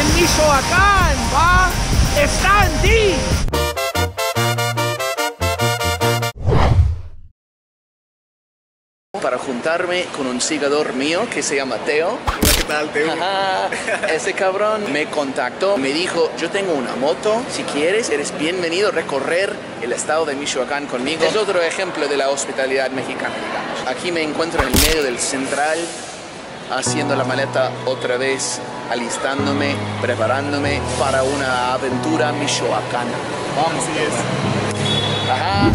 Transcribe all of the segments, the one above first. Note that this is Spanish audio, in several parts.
Michoacán, ¿va? ¡Está en ti! Para juntarme con un seguidor mío que se llama Teo. ¿Qué tal, Teo? Ajá. Ese cabrón me contactó, me dijo, yo tengo una moto, si quieres eres bienvenido a recorrer el estado de Michoacán conmigo. Es otro ejemplo de la hospitalidad mexicana, digamos. Aquí me encuentro en el medio del central, haciendo la maleta otra vez, alistándome, preparándome para una aventura michoacana. Vamos. Así es. Ajá.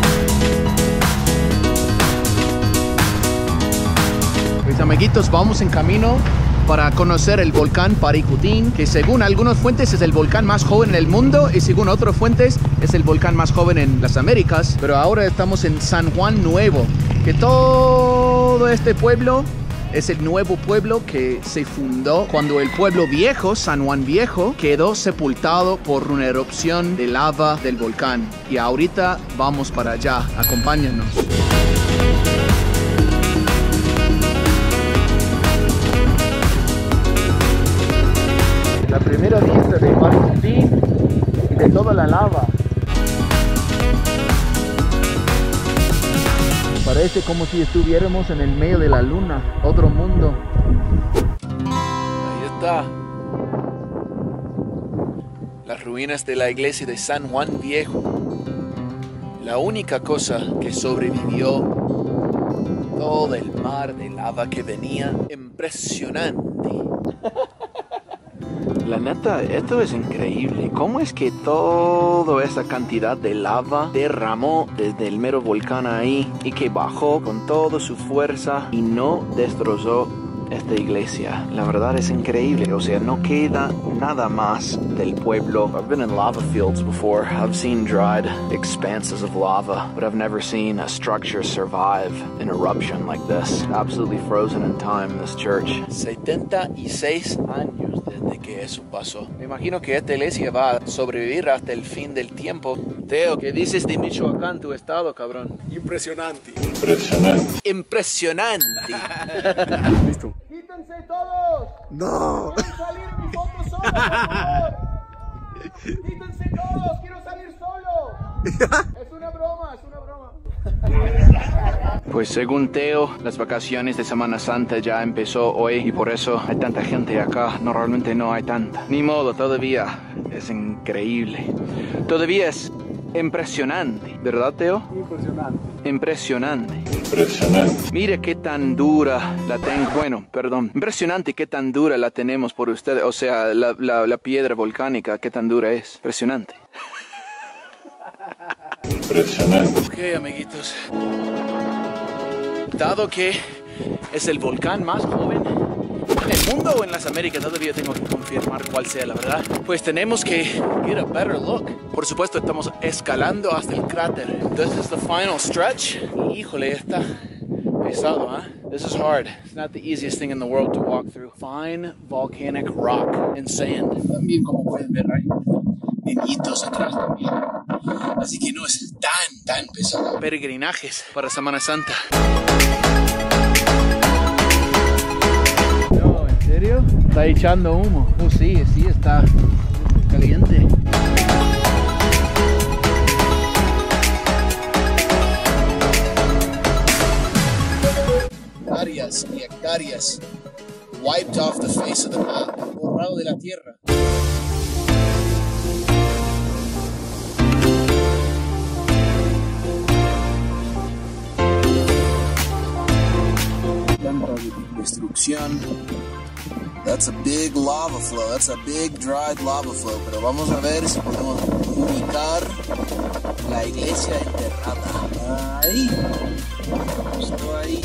Mis amiguitos, vamos en camino para conocer el volcán Paricutín, que según algunas fuentes es el volcán más joven en el mundo y según otras fuentes es el volcán más joven en las Américas. Pero ahora estamos en San Juan Nuevo, que todo este pueblo es el nuevo pueblo que se fundó cuando el pueblo viejo, San Juan Viejo, quedó sepultado por una erupción de lava del volcán. Y ahorita vamos para allá, acompáñanos. La primera vista de Paricutín y de toda la lava. Parece como si estuviéramos en el medio de la luna, otro mundo. Ahí está. Las ruinas de la iglesia de San Juan Viejo. La única cosa que sobrevivió todo el mar de lava que venía. Impresionante. La neta, esto es increíble. ¿Cómo es que toda esa cantidad de lava derramó desde el mero volcán ahí y que bajó con toda su fuerza y no destrozó esta iglesia? La verdad es increíble. O sea, no queda nada más del pueblo. I've been in lava fields before. I've seen dried expanses of lava, but I've never seen a structure survive an eruption like this. Absolutely frozen in time, this church. 76 años desde que eso pasó. Me imagino que esta iglesia va a sobrevivir hasta el fin del tiempo. Teo, ¿qué dices de Michoacán, tu estado, cabrón? Impresionante. Impresionante. Listo. ¡Quítense todos! No. ¡Quiero salir en mi foto solo, por favor! ¡Quítense todos! ¡Quiero salir solo! Es una broma, es una broma. Pues según Teo, las vacaciones de Semana Santa ya empezó hoy y por eso hay tanta gente acá. Normalmente no hay tanta. Ni modo, todavía es increíble. Todavía es impresionante, ¿verdad, Teo? Impresionante. Impresionante. Mire qué tan dura la tengo. Bueno, perdón. Impresionante qué tan dura la tenemos por ustedes. O sea, la piedra volcánica, qué tan dura es. Impresionante. Ok, amiguitos. Dado que es el volcán más joven en el mundo o en las Américas, todavía tengo que confirmar cuál sea la verdad, pues tenemos que get a better look. Por supuesto, estamos escalando hasta el cráter. This is the final stretch. Híjole, está pesado, ¿eh? This is hard. It's not the easiest thing in the world to walk through. Fine volcanic rock and sand. También, como pueden ver, hay niñitos atrás también. Así que no es tan pesado. Peregrinajes para Semana Santa. No, ¿en serio? Está echando humo. Oh, sí, está caliente. Hectáreas y hectáreas wiped off the face of the map, borrado de la tierra. Tanta destrucción. That's a big lava flow. That's a big dried lava flow. Pero vamos a ver si podemos ubicar la iglesia enterrada. Ahí. Justo ahí.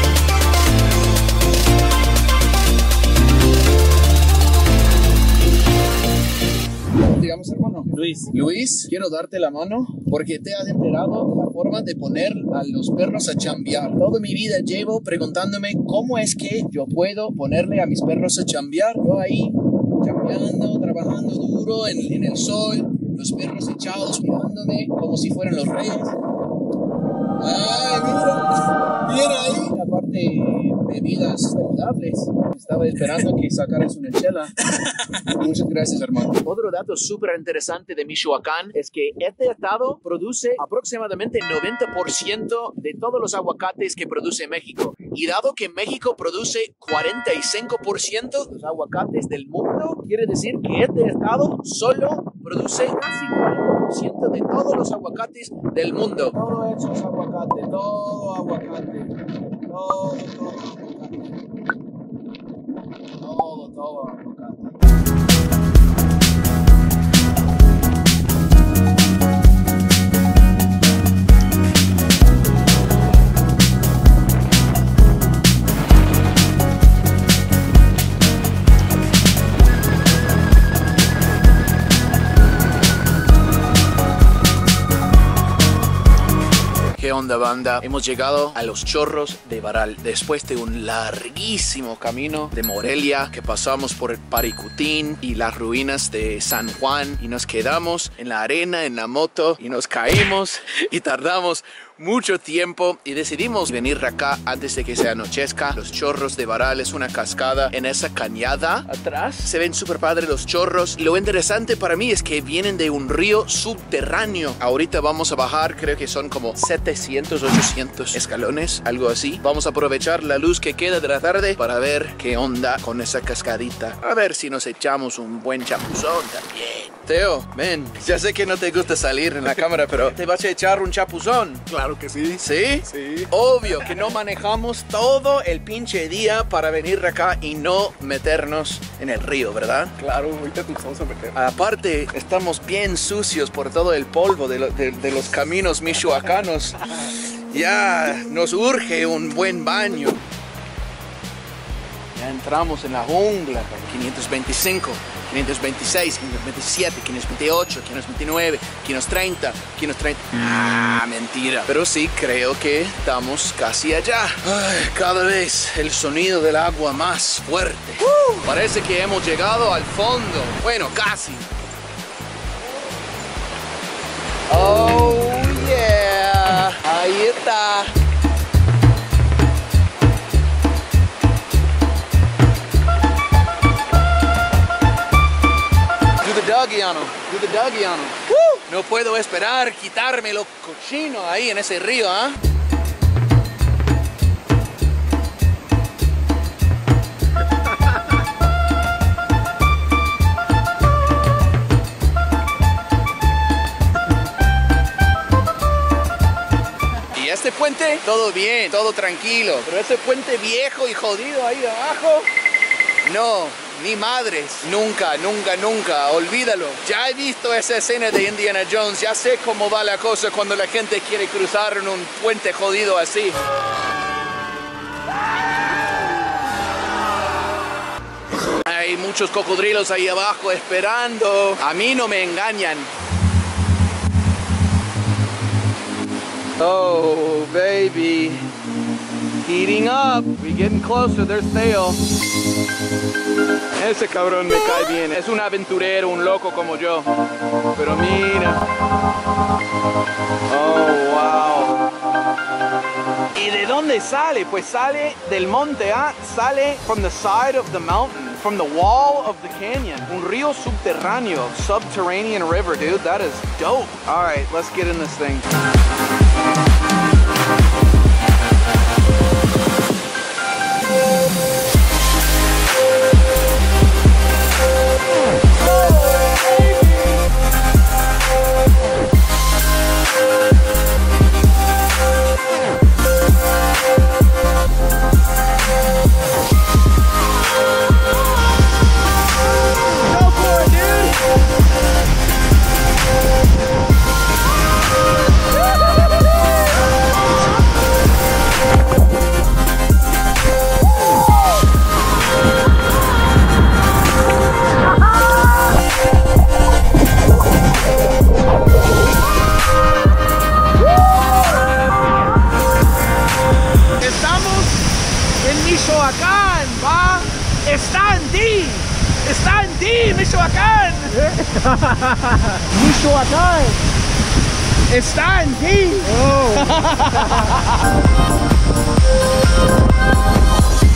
¿Cómo te llamas, hermano? Luis. Luis, quiero darte la mano porque te has enterado de la forma de poner a los perros a chambear. Toda mi vida llevo preguntándome cómo es que yo puedo ponerle a mis perros a chambear. Yo ahí chambeando, trabajando duro en el sol, los perros echados mirándome como si fueran los reyes. ¡Ay, mira! ¡Mira ahí! Aparte, bebidas saludables. Estaba esperando que sacaras una chela. Muchas gracias, hermano. Otro dato súper interesante de Michoacán es que este estado produce aproximadamente 90% de todos los aguacates que produce México. Y dado que México produce 45% de los aguacates del mundo, quiere decir que este estado solo produce casi 40% de todos los aguacates del mundo. Todo hecho es aguacate, todo aguacate, todo aguacate, todo aguacate. ¿Qué onda, banda? Hemos llegado a los Chorros de Baral después de un larguísimo camino de Morelia que pasamos por el Paricutín y las ruinas de San Juan y nos quedamos en la arena en la moto y nos caímos y tardamos mucho tiempo y decidimos venir acá antes de que se anochezca. Los Chorros de Baral es una cascada en esa cañada. Atrás se ven súper padres los chorros y lo interesante para mí es que vienen de un río subterráneo. Ahorita vamos a bajar, creo que son como 700, 800 escalones, algo así. Vamos a aprovechar la luz que queda de la tarde para ver qué onda con esa cascadita. A ver si nos echamos un buen chapuzón también. Teo, ven, ya sé que no te gusta salir en la cámara, pero ¿te vas a echar un chapuzón? Claro que sí. ¿Sí? Sí. Obvio que no manejamos todo el pinche día para venir acá y no meternos en el río, ¿verdad? Claro, ahorita nos vamos a meter. Aparte, estamos bien sucios por todo el polvo de los caminos michoacanos. Ya nos urge un buen baño. Ya entramos en la jungla. 525, 526, 527, 528, 529, 530, 530. Ah, mentira. Pero sí, creo que estamos casi allá. Ay, cada vez el sonido del agua más fuerte. Parece que hemos llegado al fondo. Bueno, casi. Oh, yeah. Ahí está. Do the doggy on him. No puedo esperar quitarme lo cochino ahí en ese río, ¿ah? Y este puente, todo bien, todo tranquilo. Pero ese puente viejo y jodido ahí abajo, no. Ni madres, nunca, nunca, nunca, olvídalo. Ya he visto esa escena de Indiana Jones, ya sé cómo va la cosa cuando la gente quiere cruzar en un puente jodido así. Hay muchos cocodrilos ahí abajo esperando. A mí no me engañan. Oh, baby. Heating up. We're getting closer. There's Theo. Ese cabrón me cae bien. Es un aventurero, un loco como yo. Pero mira. Oh, wow. ¿Y de dónde sale? Pues sale del monte, ¿ah? Sale from the side of the mountain. From the wall of the canyon. Un río subterráneo. Subterranean river, dude. That is dope. All right, let's get in this thing. Michoacán, va. Está en ti, Michoacán. Michoacán. Está en ti. Oh.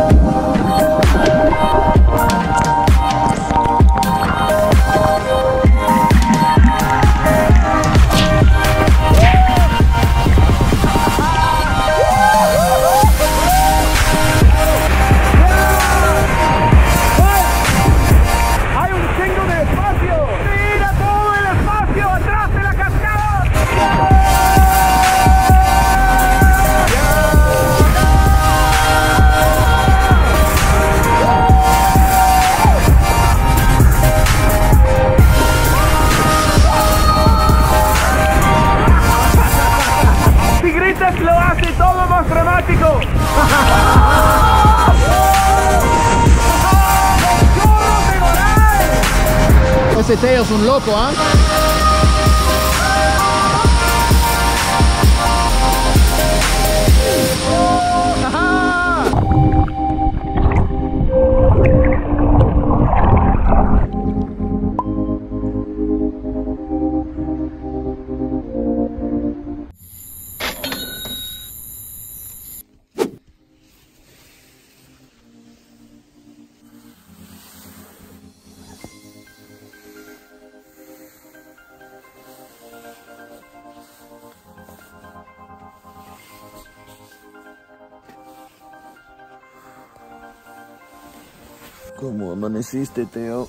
Lo hace todo más dramático. Ese Teo es un loco, ¿ah? ¿Cómo amaneciste, Teo?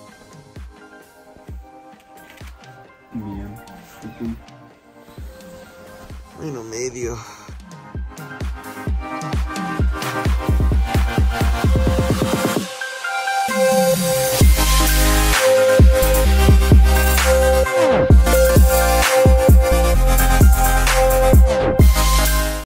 Bien. ¿Y tú? Bueno, medio.